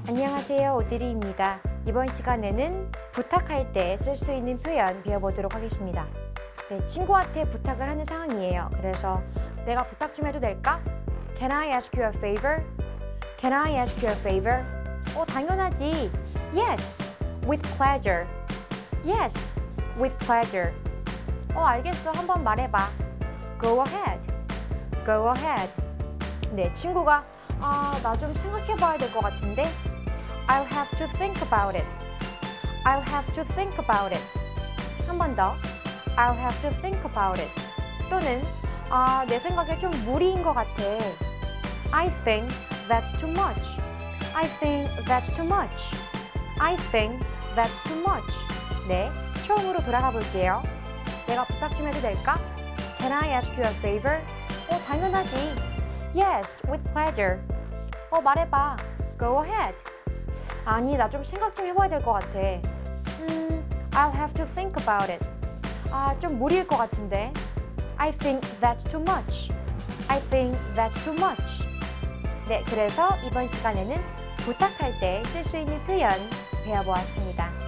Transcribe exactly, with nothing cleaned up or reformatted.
안녕하세요, 오드리입니다. 이번 시간에는 부탁할 때 쓸 수 있는 표현 배워보도록 하겠습니다. 네, 친구한테 부탁을 하는 상황이에요. 그래서 내가 부탁 좀 해도 될까? Can I ask you a favor? Can I ask you a favor? 어, 당연하지. Yes, with pleasure. Yes, with pleasure. 어, 알겠어. 한번 말해봐. Go ahead. Go ahead. 네, 친구가 아, 나 좀 생각해봐야 될 것 같은데. I'll have to think about it. I'll have to think about it. 한 번 더. I'll have to think about it. 또는 아, 내 생각에 좀 무리인 것 같아. I think that's too much. I think that's too much. I think that's too much. 네, 처음으로 돌아가 볼게요. 내가 부탁 좀 해도 될까? Can I ask you a favor? 어, 당연하지. Yes, with pleasure. 어, 말해봐. Go ahead. 아니, 나 좀 생각 좀 해봐야 될 것 같아. 음, I'll have to think about it. 아, 좀 무리일 것 같은데. I think that's too much. I think that's too much. 네, 그래서 이번 시간에는 부탁할 때 쓸 수 있는 표현 배워보았습니다.